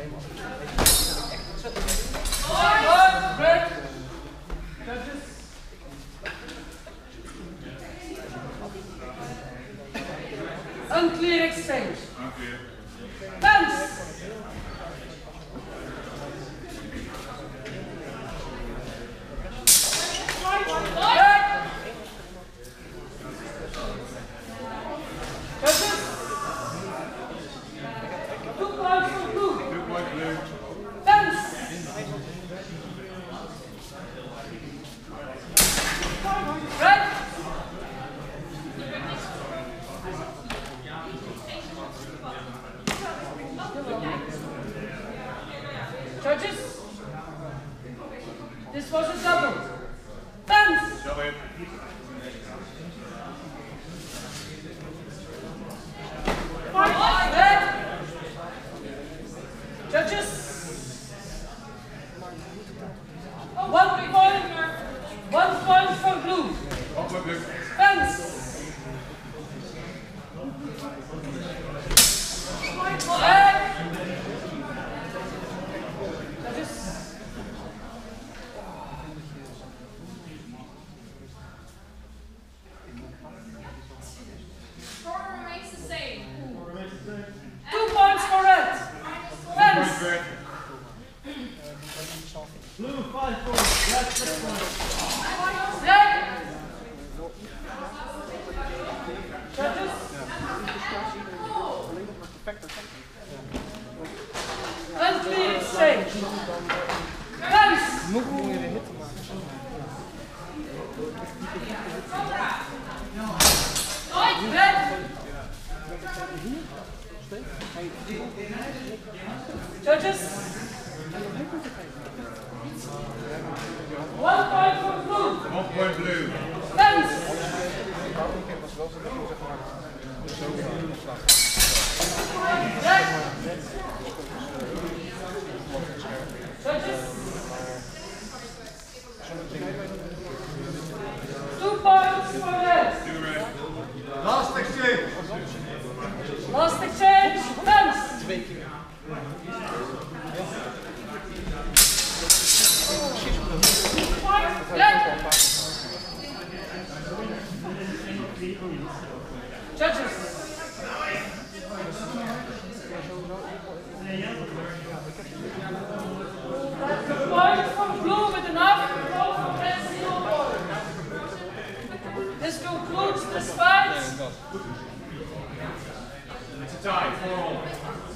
Unclear exchange. Unclear. Fence. Judges. 2 points for blue. 2 points blue. Fence. Red. Judges, this was a double. Fence. Shove it. Red. Judges, 1 point. 1 point for blue. 1 point blue. Fence. Red. Judges. Score remains the same. 2 points for red. Points Fence. red. Blue 5 points, red 6 points. Red. Judges. Unclear exchange. Fence. Red. Judges. 1 point for blue. 1 point blue. Fence. Red. Judges. 2 points for red. 2 red. Last exchange. Last exchange. Fence. Red. Judges. 1 point for blue with enough control for red 0 point. This concludes this fight. It's a tie, 4 all.